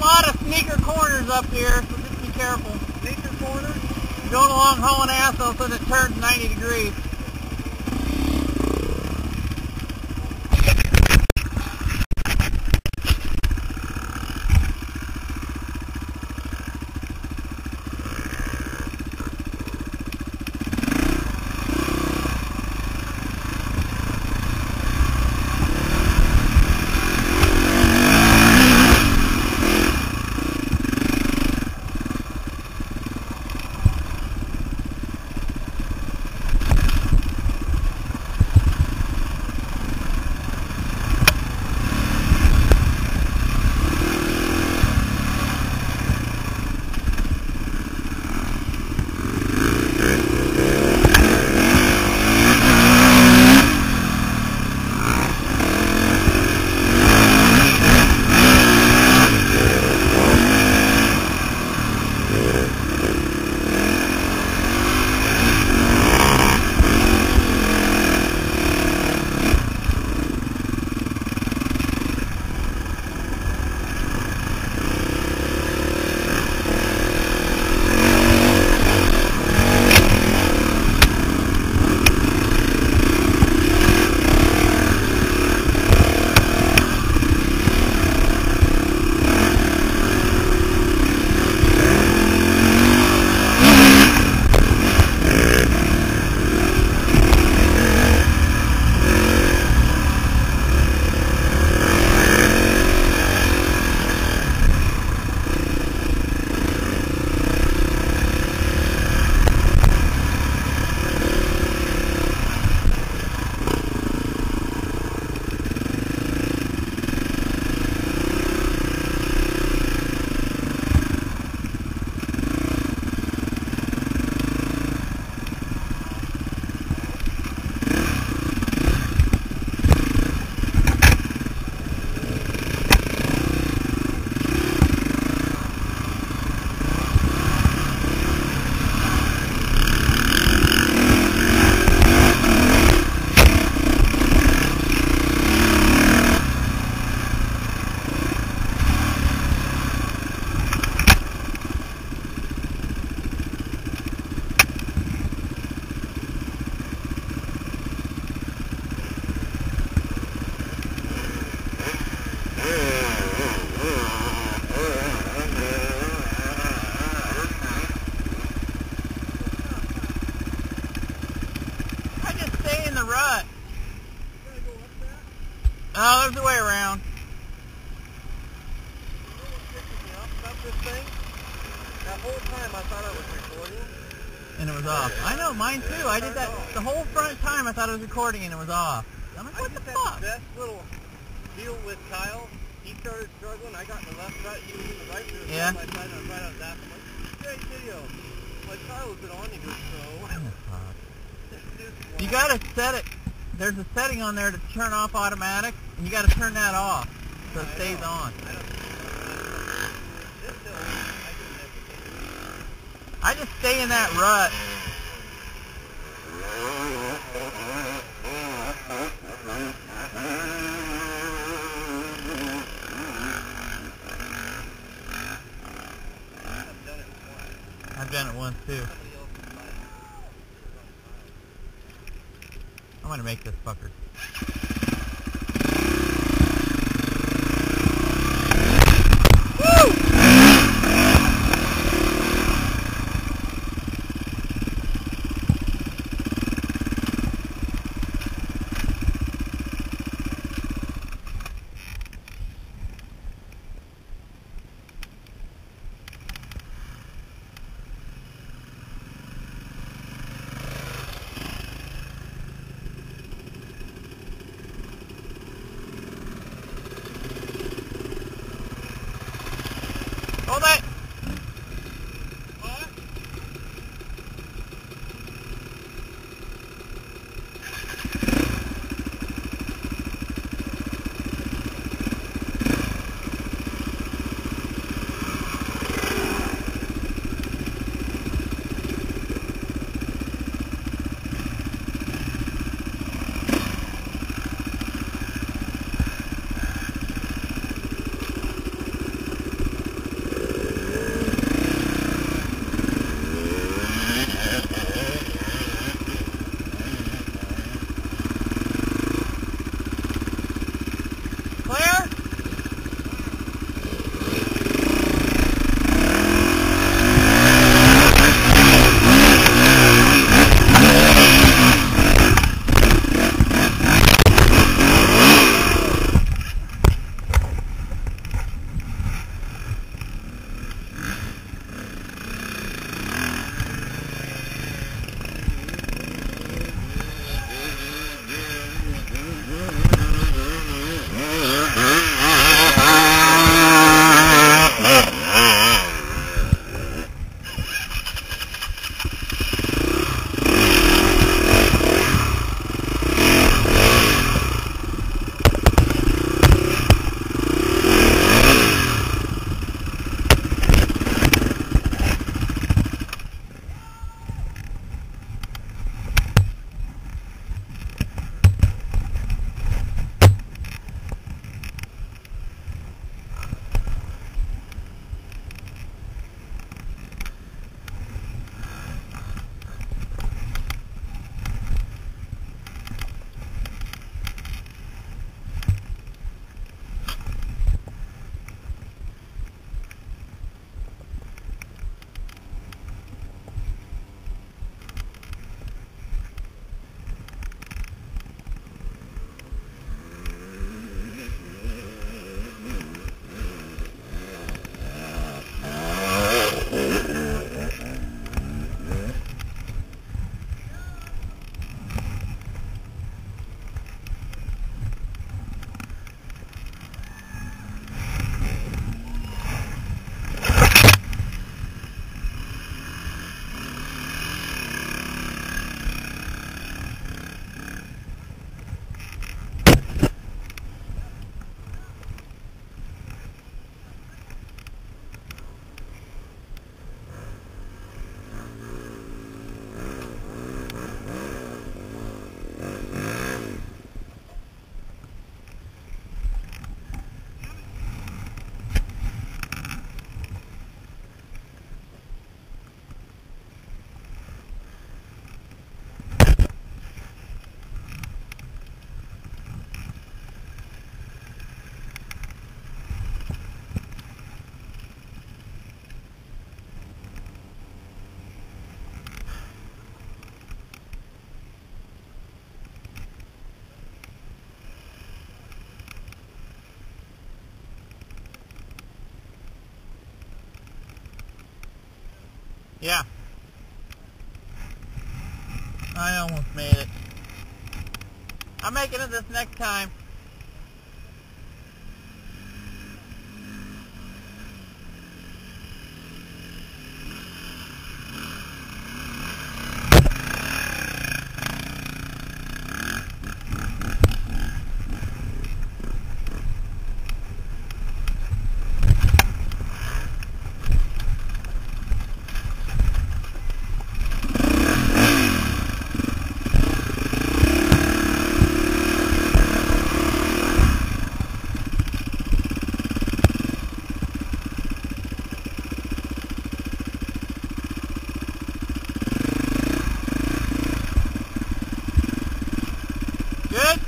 lot of sneaker corners up here, so just be careful. Sneaker corners? Going along hauling ass, all of a sudden it turns 90 degrees. Oh, there's a way around. You know what pisses me off about this thing? That whole time I thought I was recording. And it was off. I know, mine too. I did that the whole front time. I thought it was recording and it was off. I'm like, what the fuck? I just had the best little deal with Kyle. He started struggling. I got in the left side. He was in the right. There was yeah. on my side. I was right on that. I'm like, great video. Like, Kyle was it on? He goes, no. You gotta set it. There's a setting on there to turn off automatic, and you gotta turn that off so it stays on. I just stay in that rut. I've done it once too. I'm gonna make this fucker. Woo! Yeah. I almost made it. I'm making it this next time. Good?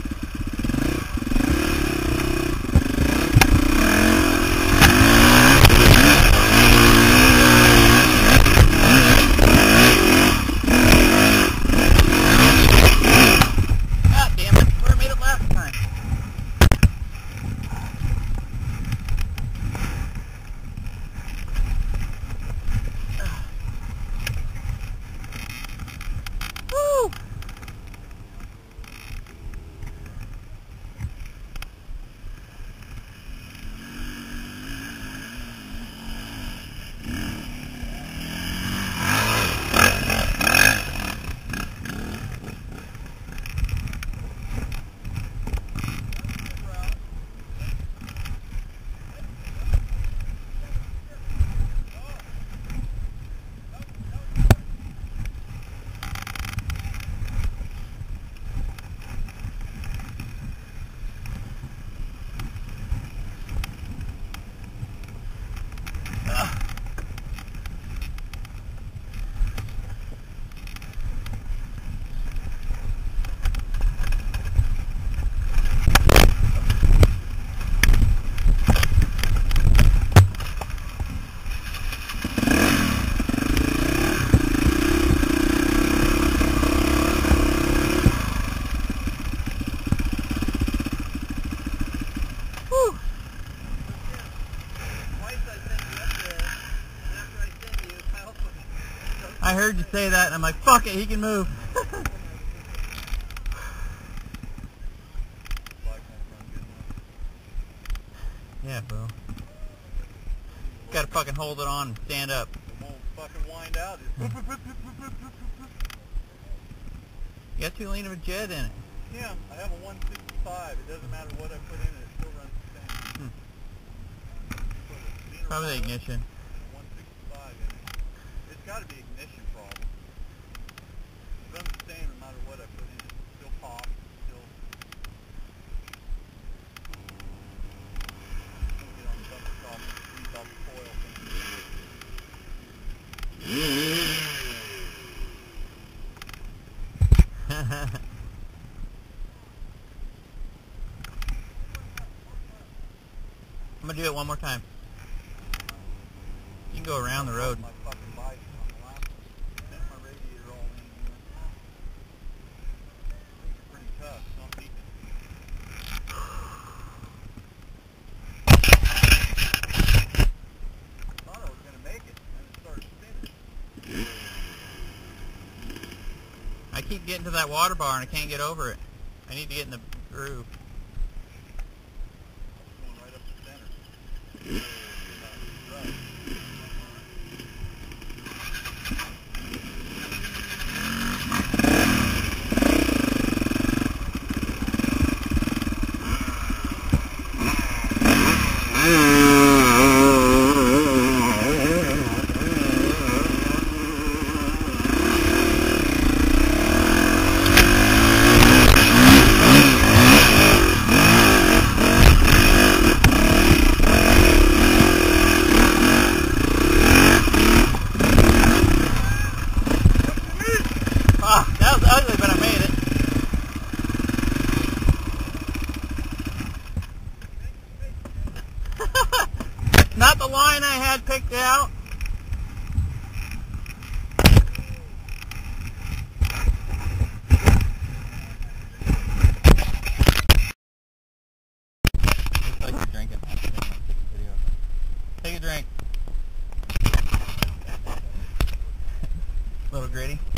God damn it, where I made it last time. Woo! Whew. I heard you say that and I'm like, fuck it, he can move. Yeah, bro. Gotta fucking hold it on and stand up. It won't fucking wind out. You got too lean of a jet in it. Yeah, I have a 165. It doesn't matter what I put in it, it still runs the same. Probably the ignition. 165 in it. It's got to be ignition problem. It runs the same no matter what I put in it. Still pop, still. Get on the bumper top and squeeze out the coil thing. I'm gonna do it one more time. You can go around the road. My fucking bike on the last one. Sent my radiator all in. Things are pretty tough. It's not beating it. Thought I was gonna make it, and it started spinning. I keep getting to that water bar and I can't get over it. I need to get in the groove. It's going right up the center. Right. Ah, that was ugly, but I made it. Not the line I had picked out. Looks like you're drinking. Take a drink. Little gritty.